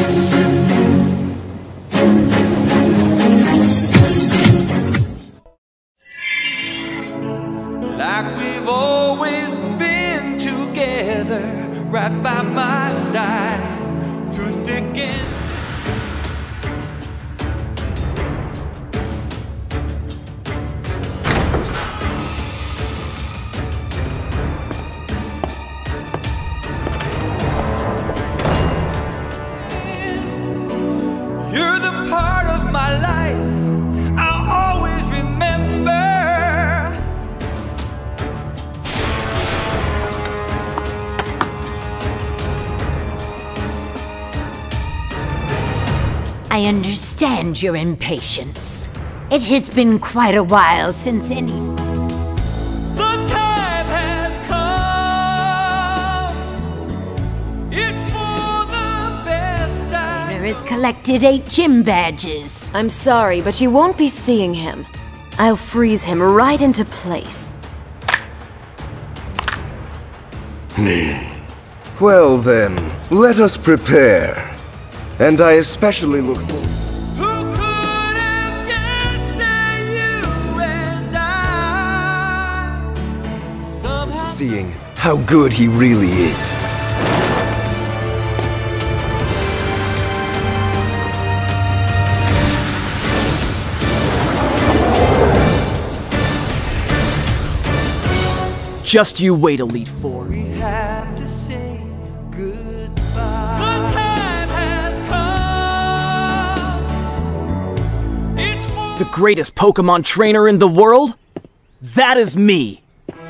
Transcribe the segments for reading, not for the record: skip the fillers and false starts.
Like we've always been together, right by my side, through thick and you're the part of my life I'll always remember. I understand your impatience. It has been quite a while since any... The time has come. It's for the best. There has collected 8 gym badges. I'm sorry, but you won't be seeing him. I'll freeze him right into place. Well then, let us prepare. And I especially look forward Who could have guessed that you and I somehow to seeing how good he really is. Just you wait, Elite Four. we have to say goodbye. The time has come. It's for The greatest Pokemon trainer in the world? That is me!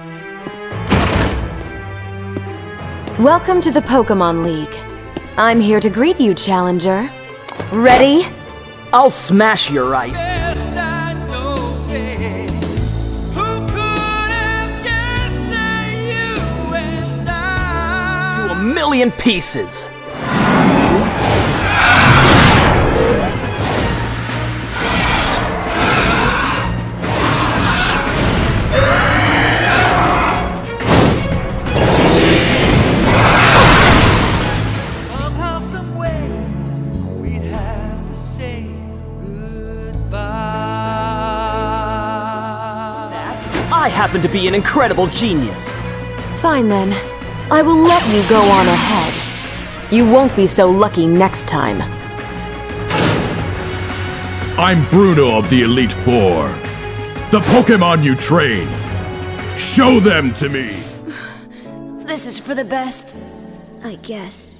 Welcome to the Pokemon League. I'm here to greet you, Challenger. Ready? I'll smash your ice. best I know, babe. Who could have guessed that you and I To a million pieces. somehow, some way, we'd have to say goodbye. I happen to be an incredible genius. Fine then. I will let you go on ahead. You won't be so lucky next time. I'm Bruno of the Elite Four. The Pokemon you train. Show them to me. This is for the best, I guess.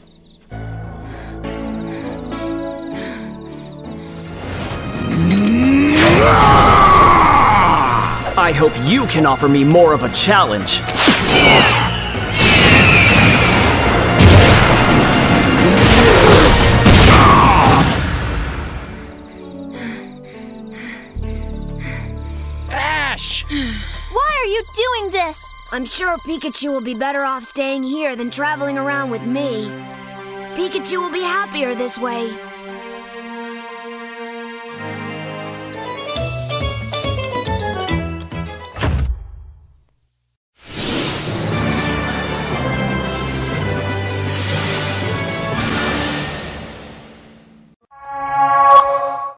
I hope you can offer me more of a challenge. Ash! Why are you doing this? I'm sure Pikachu will be better off staying here than traveling around with me. Pikachu will be happier this way.